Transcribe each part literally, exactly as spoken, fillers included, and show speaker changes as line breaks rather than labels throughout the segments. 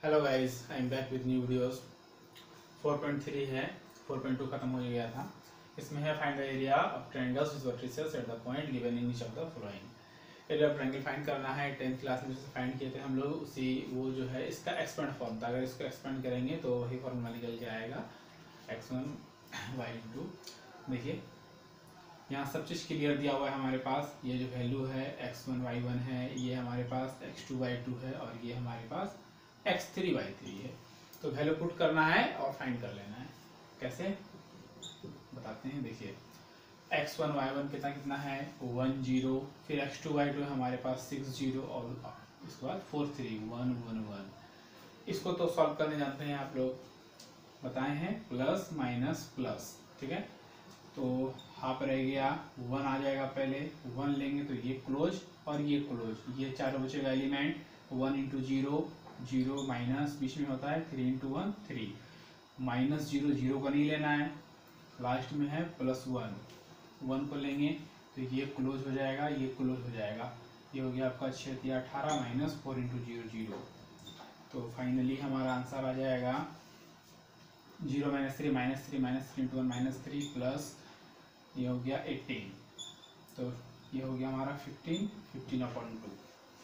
Hello guys, I am back with new videos. Four point three है, four point two खत्म हो गया था। इसमें है find the area of triangles with vertices at the point given in each of the following. Area of triangle find करना है। Tenth class में जैसे फाइंड किए थे हम लोग, उसी वो जो है इसका एक्सपेंड फॉर्म था। अगर इसको एक्सपेंड करेंगे तो वही फॉर्मूला निकल के आएगा, एक्स वन वाई टू। देखिए यहाँ सब चीज़ क्लियर दिया हुआ है हमारे पास। ये जो वैल्यू है एक्स वन वाई वन है, ये हमारे पास एक्स टू वाई टू है, और ये हमारे पास एक्स थ्री वाई थ्री है। तो वैल्यू पुट करना है और फाइंड कर लेना है। कैसे बताते हैं, देखिए एक्स वन वाई वन कितना कितना है वन जीरो, फिर एक्स टू वाई टू हमारे पास सिक्स जीरो, और इसके बाद four three one one one. इसको तो सॉल्व करने जानते हैं आप लोग, बताए हैं प्लस माइनस प्लस, ठीक है। तो हाफ रह गया, वन आ जाएगा, पहले वन लेंगे तो ये क्लोज और ये क्लोज, ये चारों बचेगा element. One into zero zero, minus बीच में होता है three into one three, minus zero zero का नहीं लेना है, लास्ट में है प्लस वन, वन को लेंगे तो ये क्लोज हो जाएगा, ये क्लोज हो जाएगा। ये हो गया आपका छः या अठारह minus four into zero zero. तो फाइनली हमारा आंसर आ जाएगा zero minus three minus three minus three into one minus three, plus ये हो गया एटीन। तो ये हो गया हमारा fifteen, fifteen upon two.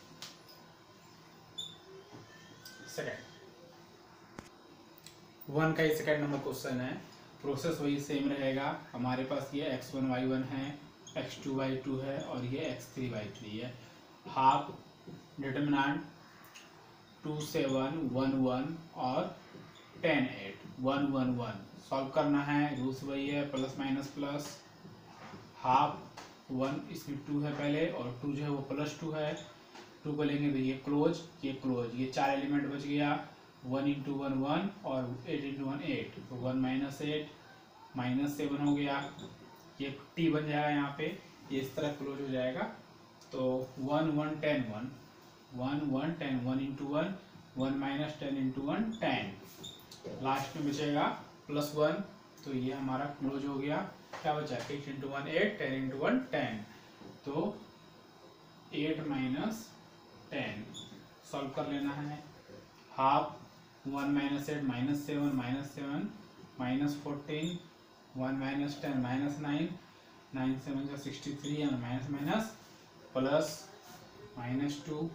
Second one का ही सेकेंड नंबर क्वेश्चन है। प्रोसेस वही सेम रहेगा। हमारे पास ये एक्स वन वाई वन है, एक्स टू वाई टू है, और ये एक्स थ्री वाई थ्री है। Half determinant two seven one one और ten eight one one one. Solve करना है, रूल्स वही है plus minus plus. Half one, इसमें टू है पहले, और टू जो है वो प्लस टू है। टू को लेंगे तो ये क्लोज, ये क्लोज, ये चार एलिमेंट बच गया। वन इंटू वन वन और एट इंटू वन एट, तो one minus eight minus seven हो गया। ये टी बन जाएगा यहाँ पे, ये इस तरह क्लोज हो जाएगा। तो one one ten one one one ten, one into one one minus ten into one ten, last में बचेगा प्लस वन। तो ये हमारा क्लोज हो गया। क्या बचा, eight into one eight, ten into one ten. तो एट माइनस टेन सॉल्व कर लेना है। Half one minus eight minus seven minus seven minus fourteen, one minus ten minus nine, nine seven जो सिक्सटी थ्री, और minus minus plus minus two,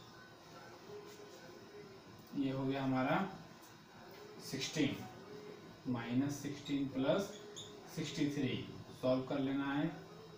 ये हो गया हमारा sixteen, minus sixteen plus sixty three. Solve कर लेना है,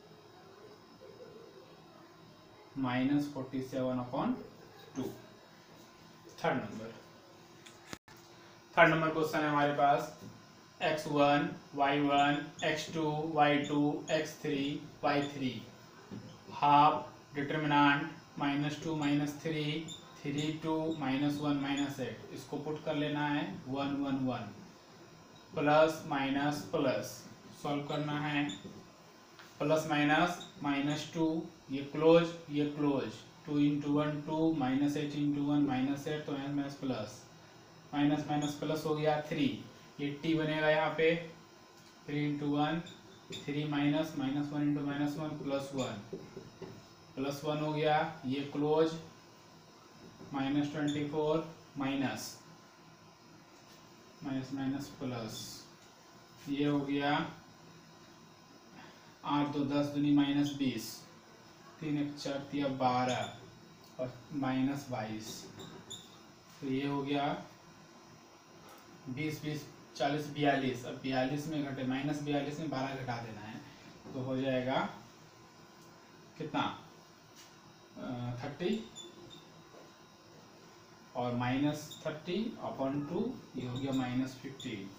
minus forty seven upon two. Third number third number question है हमारे पास x one Y one x two Y two x three y three. Half determinant minus two minus three, three two minus one minus eight. इसको put कर लेना है one one one, plus minus plus. Solve करना है, plus minus minus two, ये close ये close, two into one two, minus eight into one minus eight, तो minus minus plus, minus minus plus हो गया थ्री। ये टी बनेगा यहाँ पे, three into one three, minus minus one into minus one plus one, plus one हो गया, ये close, minus twenty four minus minus minus plus, ये हो गया आठ दो दस दूनी माइनस बीस, तीन एक चार तिया बारह, और माइनस बाईस। तो ये हो गया बीस बीस चालीस बयालीस। अब बयालीस में घटे, माइनस बयालीस में बारह घटा देना है, तो हो जाएगा कितना, थर्टी, और माइनस थर्टी अपॉन टू, ये हो गया minus fifteen.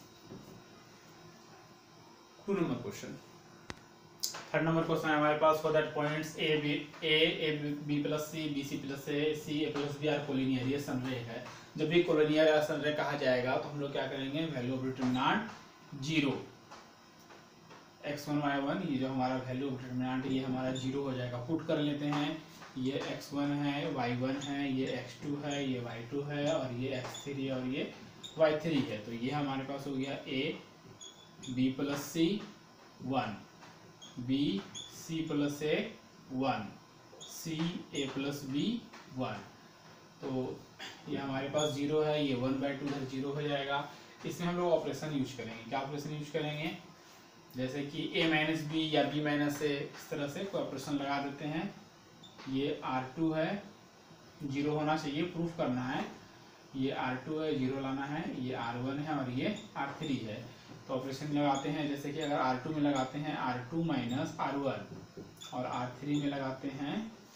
Two number question. Third number question है हमारे पास, for that points A B A A B plus C, B C plus A, C A plus B are collinear. ये संरेख है। जब भी कोलिनियर या संरेख कहा जाएगा तो हम लोग क्या करेंगे, value of determinant zero, x one Y one, ये जो हमारा वैल्यू ऑफ डिटरमिनेंट ये हमारा जीरो हो जाएगा। पुट कर लेते हैं, ये एक्स वन है, वाई वन है, ये एक्स टू है, ये वाई टू है, और ये एक्स थ्री और ये वाई थ्री है। तो ये हमारे पास हो गया A B plus C one, B C plus A one, C A plus B one. तो ये हमारे पास जीरो है, ये वन बाई टू इधर जीरो हो जाएगा। इसमें हम लोग ऑपरेशन यूज करेंगे। क्या ऑपरेशन यूज करेंगे? जैसे कि a माइनस बी या b माइनस ए, इस तरह से कोई ऑपरेशन लगा देते हैं। ये आर टू है, जीरो होना चाहिए, प्रूफ करना है। ये आर टू है, जीरो लाना है। ये आर वन है और ये आर थ्री है। तो ऑपरेशन लगाते हैं, जैसे कि अगर आर टू में लगाते हैं R two minus R one और आर थ्री में लगाते हैं,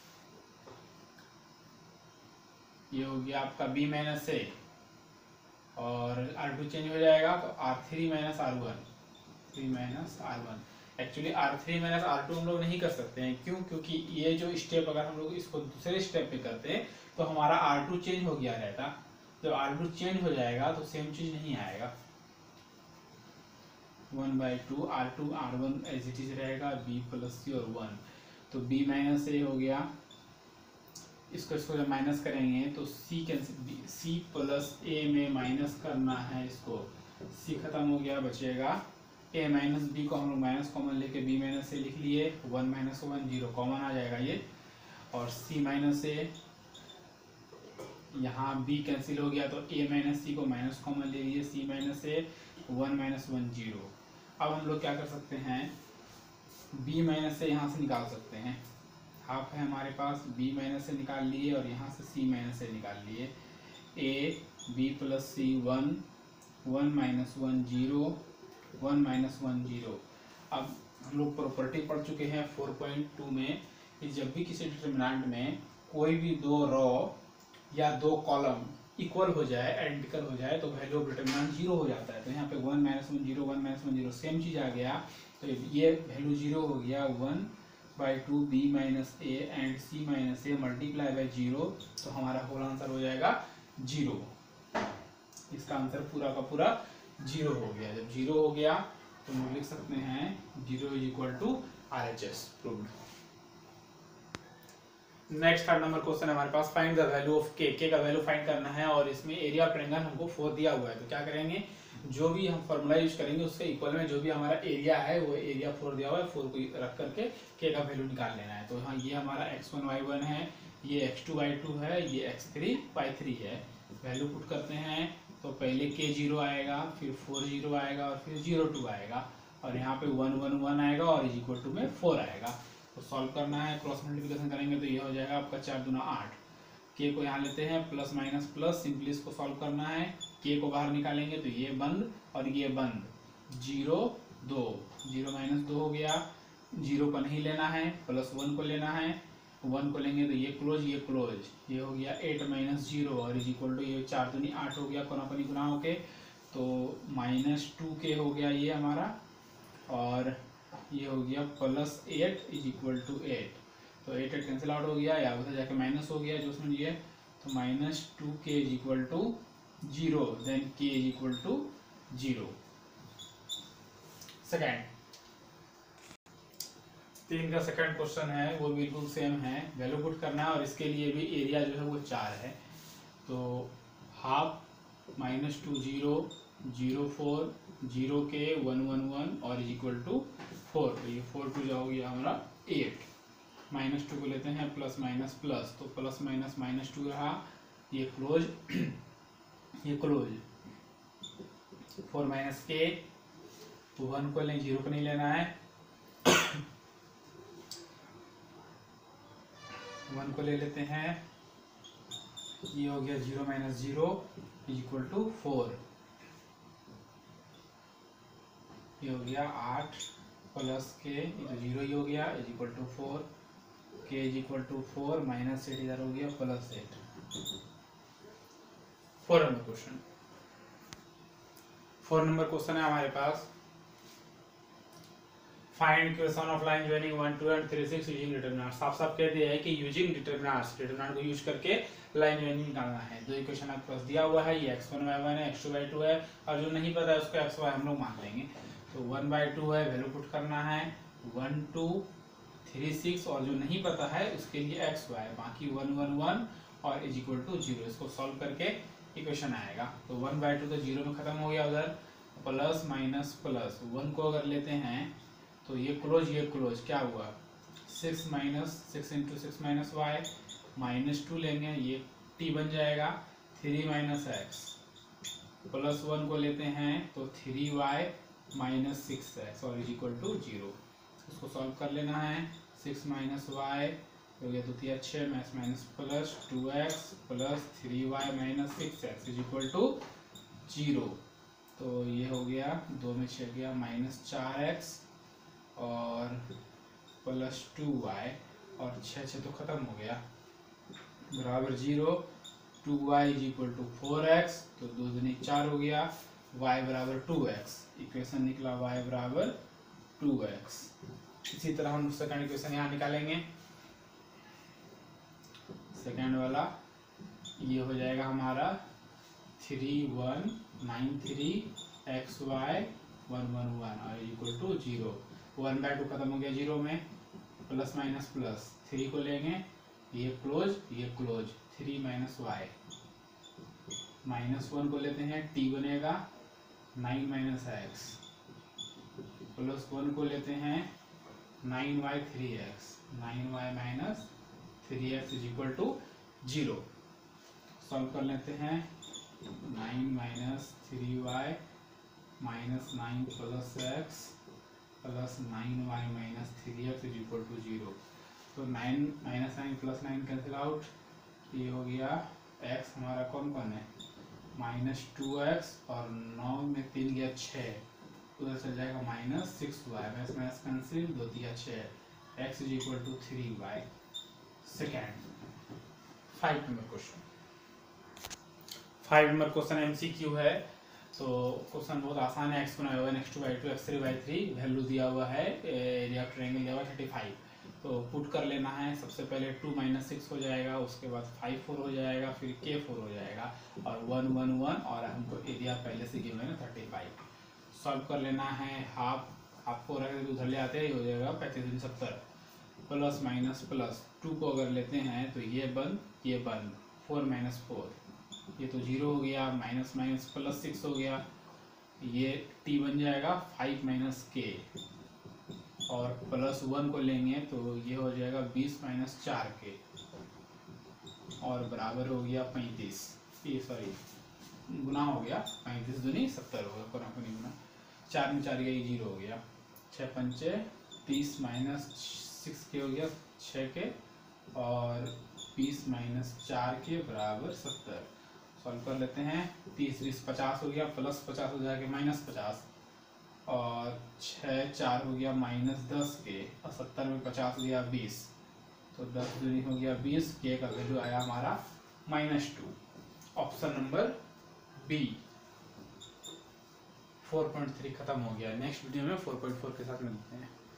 ये हो गया आपका b माइनस ए और आर टू चेंज हो जाएगा तो R three minus R one, three minus R one. Actually R three minus R two हम लोग नहीं कर सकते हैं, क्यों? क्योंकि ये जो स्टेप अगर हम लोग इसको दूसरे स्टेप पे करते हैं तो हमारा आर टू चेंज हो गया रहता। जब आर टू चेंज हो जाएगा तो सेम चीज नहीं आएगा। One by two R two R one as it is रहेगा, बी प्लस सी और वन। तो b माइनस ए हो गया, इसको इसको जब माइनस करेंगे तो c cancel, c plus a में माइनस करना है इसको, c खत्म हो गया, बचेगा a माइनस बी को हम लोग माइनस कॉमन लेके b माइनस ए लिख लिए, one minus one zero common आ जाएगा ये, और c माइनस ए, यहाँ b कैंसिल हो गया तो a माइनस सी को माइनस कॉमन ले लिए, c minus A, one minus one zero. अब हम लोग क्या कर सकते हैं, b माइनस से यहाँ से निकाल सकते हैं, हाफ है हमारे पास, b माइनस से निकाल लिए और यहाँ से c माइनस से निकाल लिए। a b plus C one, one minus one zero, one minus one zero. अब हम लोग प्रॉपर्टी पढ़ चुके हैं फोर पॉइंट टू में कि जब भी किसी डिटरमिनेंट में कोई भी दो रो या दो कॉलम इक्वल हो जाए, आइडेंटिकल हो जाए, तो वैल्यू ऑफ डिटरमिनेंट जीरो हो जाता है। तो यहाँ पे one minus one zero, one minus one zero same चीज आ गया, तो ये वैल्यू जीरो हो गया। One by two B minus A and C minus A multiply by zero, तो हमारा होल आंसर हो जाएगा जीरो। इसका आंसर पूरा का पूरा जीरो हो गया। जब जीरो हो गया तो हम लिख सकते हैं zero is equal to R H S proved. Next third number question हमारे पास, find the value of K. K का वैल्यू फाइंड करना है और इसमें एरिया ऑफ ट्रायंगल हमको फोर दिया हुआ है। तो क्या करेंगे, जो भी हम फॉर्मूला यूज करेंगे उसके इक्वल में जो भी हमारा एरिया है वो एरिया फोर दिया हुआ है, फोर को रख करके के का वैल्यू निकाल लेना है। तो हाँ, ये हमारा एक्स वन वाई वन है, ये एक्स टू वाई टू है, ये एक्स थ्री वाई थ्री है। वैल्यू पुट करते हैं तो पहले के जीरो आएगा, फिर फोर जीरो आएगा और फिर जीरो टू आएगा, और यहाँ पे वन वन वन आएगा और इज इक्वल टू में फोर आएगा। तो सॉल्व करना है, क्रॉस मल्टीप्लिकेशन करेंगे तो ये हो जाएगा आपका चार दूना आठ। के को यहाँ लेते हैं, प्लस माइनस प्लस, सिंपली इसको सॉल्व करना है। के को बाहर निकालेंगे तो ये बंद और ये बंद, जीरो दो, जीरो माइनस दो हो गया, जीरो को नहीं लेना है, प्लस वन को लेना है, वन को लेंगे तो ये क्लोज ये क्लोज, ये हो गया एट माइनस जीरो और इज इक्वल टू ये चार दूनी आठ हो गया, कोना कोनी गुना होके, तो माइनस टू के हो गया ये हमारा, और ये हो गया plus eight is equal to eight. तो एट एट कैंसिल आउट हो गया, या उधर जाके माइनस हो गया जो उसमें ये, तो minus two K is equal to zero, then K is equal to zero. Second, तीन का सेकंड क्वेश्चन है, वो बिल्कुल सेम है, वैल्यू पुट करना है और इसके लिए भी एरिया जो है वो चार है। तो half minus two zero, zero four, zero K one one one और इज इक्वल टू फोर। तो ये फोर टू जो हो गया हमारा एट, माइनस टू को लेते हैं प्लस माइनस प्लस, तो प्लस माइनस माइनस टू रहा, ये क्लोज ये close, four minus K, one को लें, जीरो को नहीं लेना है, वन को ले लेते हैं, ये हो गया zero minus zero is equal to four, ये हो गया आठ प्लस के, ये तो जीरो ही हो गया, इज इक्वल टू फोर, के is equal to four, minus eight इधर हो गया plus eight. Four number question, four number question है हमारे पास, find equation of line joining one two and three six using determinant. साफ साफ कह दिया है कि यूजिंग डिटरमिनेंट्स, डिटरमिनेंट को यूज करके लाइन जॉइनिंग निकालना है। दो इक्वेशन आपके पास दिया हुआ है, ये एक्स वन वाई वन है, एक्स टू वाई टू है, और जो नहीं पता है उसको एक्स वाई हम लोग मान लेंगे। तो वन बाई टू है, वैल्यू पुट करना है, वन टू थ्री सिक्स, और जो नहीं पता है उसके लिए एक्स वाई, बाकी वन वन वन और इज इक्वल टू जीरो। इसको सॉल्व करके इक्वेशन आएगा। तो वन बाई टू तो जीरो में खत्म हो गया, उधर प्लस माइनस प्लस, वन को अगर लेते हैं तो ये क्लोज ये क्लोज, क्या हुआ, six minus six into six minus Y, minus two लेंगे, ये टी बन जाएगा three minus X plus one को लेते हैं तो three Y minus six X और इज इक्वल टू जीरो। उसको सॉल्व कर लेना है। सिक्स माइनस वाई हो गया द्वितीय छः math minus plus two X plus three Y minus six X is equal to zero. तो ये हो गया दो में छः गया माइनस चार एक्स और प्लस टू वाई और छः छः तो खत्म हो गया बराबर जीरो। Two Y is equal to four X तो दो दूनी चार हो गया y बराबर टू एक्स। इक्वेशन निकला y बराबर टू एक्स। इसी तरह हम सेकंड इक्वेशन यहाँ निकालेंगे। सेकंड वाला ये हो जाएगा हमारा three one nine three X Y one one one और equal to zero. One by two खत्म हो गया जीरो में प्लस माइनस प्लस थ्री को लेंगे ये क्लोज ये close three minus Y minus one को लेते हैं टी बनेगा nine minus X plus one को लेते हैं nine Y three X nine Y minus three X is equal to zero. Solve कर लेते हैं nine minus three Y minus nine plus X plus nine Y minus three X is equal to zero. तो nine minus nine plus nine cancel out ये हो गया x हमारा कौन कौन है माइनस टू एक्स और नौ में तीन गया छः उधर चल जाएगा minus six Y math minus cancel दो दिया छः X is equal to three Y. Second five number question five number question MCQ है। तो क्वेश्चन बहुत आसान है। एक्स बनाया हुआ है next two by two x three by three value दिया हुआ है एरिया ऑफ ट्रायंगल दिया हुआ है थर्टी फाइव। तो पुट कर लेना है। सबसे पहले टू माइनस सिक्स हो जाएगा उसके बाद फाइव फोर हो जाएगा फिर के फोर हो जाएगा और वन वन वन और हमको एरिया पहले से गिवन है थर्टी फाइव। सॉल्व कर लेना है। हाफ हाफ को रख उधर ले आते हैं हो जाएगा पैंतीस दिन सत्तर प्लस माइनस प्लस टू को अगर लेते हैं तो ये बंद ये बंद फोर माइनस फोर ये तो जीरो हो गया माइनस माइनस प्लस सिक्स हो गया ये टी बन जाएगा फाइव माइनस के और प्लस वन को लेंगे तो ये हो जाएगा बीस माइनस चार के और बराबर हो गया पैंतीस ये सॉरी गुना हो गया पैंतीस दूनी सत्तर हो गया कोना को नहीं गुना चार में चार गया जीरो हो गया छः पंचे तीस माइनस सिक्स के हो गया छः के और बीस माइनस चार के बराबर सत्तर। सॉल्व कर लेते हैं तीस बीस पचास हो गया प्लस पचास हो जाएगा माइनस पचास और छः चार हो गया माइनस दस के और सत्तर में पचास गया बीस तो दस दूनी हो गया बीस के का वैल्यू आया हमारा minus two. Option number B four point three खत्म हो गया। नेक्स्ट वीडियो में फोर पॉइंट फोर के साथ मिलते हैं।